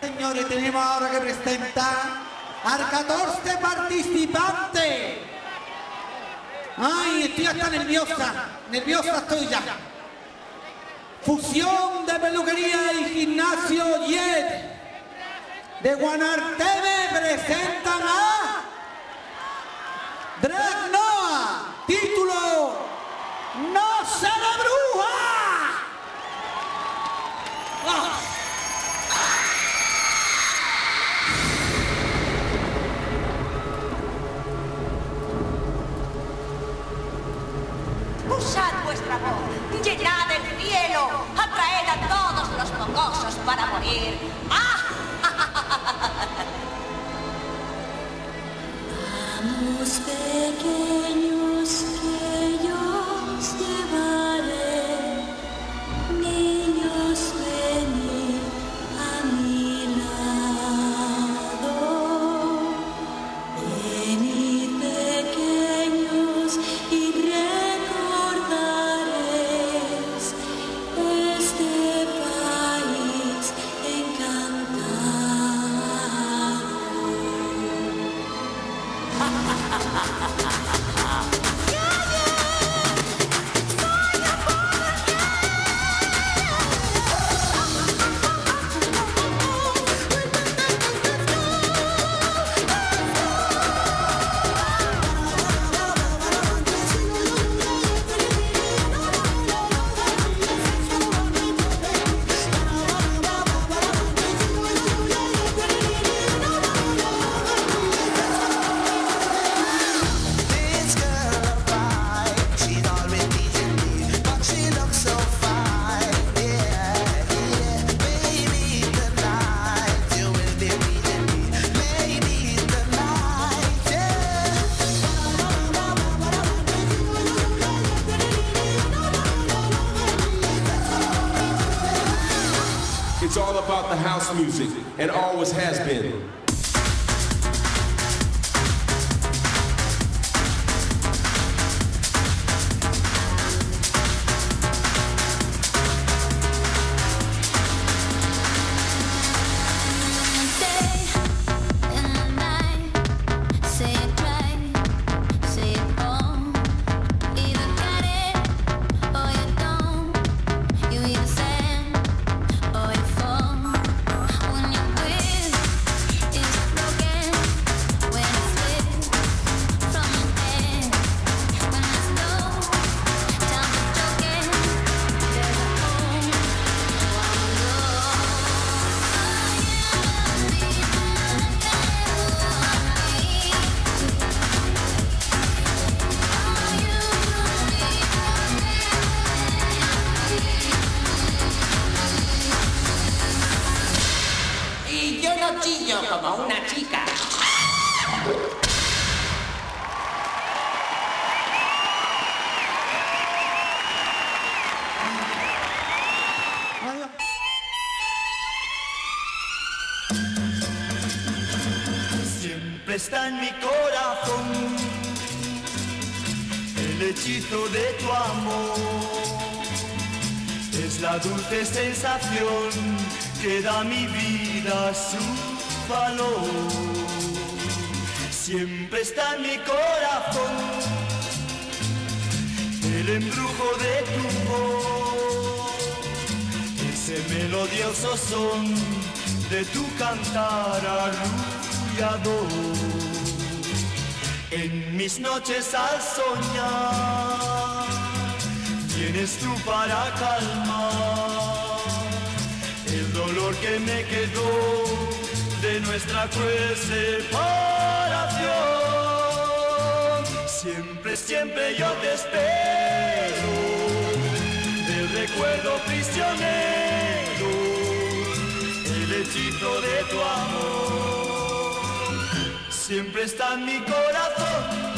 Señores, tenemos ahora que presentar al 14 participante. Ay, estoy hasta nerviosa estoy ya. Fusión de peluquería y gimnasio Jet de Guanarteme presentan a Drag Noah, título No se la bruja. Usad vuestra voz, llenad el cielo, atraed a todos los mocosos para morir. ¡Ah! Vamos pequeños que yo os llevaré, niños venid a mi lado, venid pequeños y recordaréis este país encantado. It's all about the house music, and always has been. Y yo no chillo como una chica. Siempre está en mi corazón el hechizo de tu amor. Es la dulce sensación que da a mi vida su valor. Siempre está en mi corazón el embrujo de tu voz, ese melodioso son de tu cantar arrullador. En mis noches al soñar vienes tú para calmar el dolor que me quedó de nuestra cruel separación. Siempre, siempre yo te espero, del recuerdo prisionero, el hechizo de tu amor. Siempre está en mi corazón.